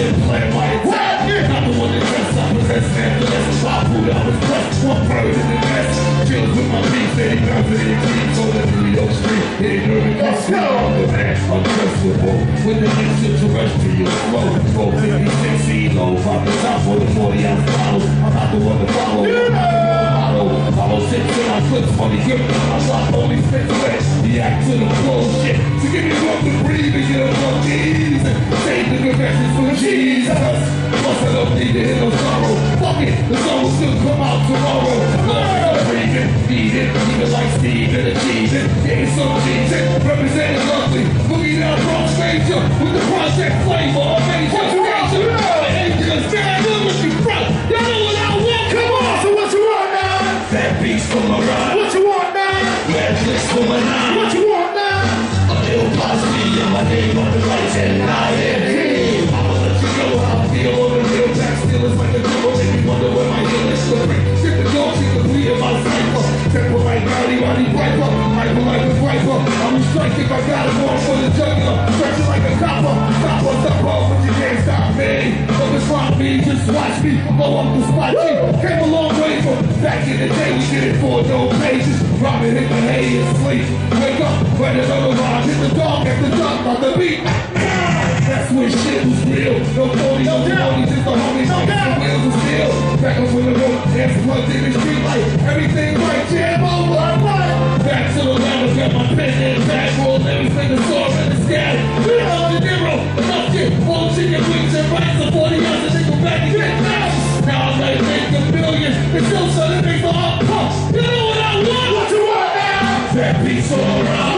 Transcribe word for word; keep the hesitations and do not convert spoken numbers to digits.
shit playing my attack. Not the one that dressed up as that snap, but that's a top food I was pressed. One bird in the nest. Chills with my beef, steady bouncing in the keys on the New York street. Hitting nervous, let's go. I'm the man, untrustable. With the extraterrestrial flow. four fifty-six E-low, pop the top for the forty ounce bottle. I'm not the one to follow. I'm not the one to follow. Follow six in my clips, money grip. My shot only spits wet. React to the bullshit. So give me room to breathe and get up on these. Save the confessions for Jesus. Plus I don't need to hit no sorrow. Fuck it, the song will still come out tomorrow. Love is breathing, need it, even like Steve and achieving. Getting some cheese, representing lovely. Boogie down Bronx Major with the project flavor of major. Major, angels, man, look at you front. Y'all know what I want, come on. So what you want now? That beast from a ride. What you want now? Red lips from a nine. What you want now? A little Cosby and my name on the right hand line and hey, I'ma let you know how I feel on the real back stealers like a devil. Make me wonder where my heel is slippery. Get the dog, she can bleed in my cipher. Temple like Rowdy, Roddy Piper. Hyper like a viper. I'm a strike if I got it going for the jugular. Stretching like a copper. Stop us up off, but you can't stop me. Don't respond me, just watch me. Blow up the spot G. Came a long way from back in the day. We did it for no pages. Robin hit the hay and sleep. Wake up, read another rhyme. Hit the dog at the duck on the beat. That's when shit was real. No phony, no phony, just the homies. No the wheels of steel. Back up with the rope, hands plugged in the street light. Everything right, jam over. Back to the levels, got my pen and back roll. Everything the store in the sky. Three hundred euro, enough shit. Full chicken wings and rice. The forty ounces, they go back and get now. Now I'm like making billions. It's still selling things for up pumps. You know what I want? What you want now? That piece all around.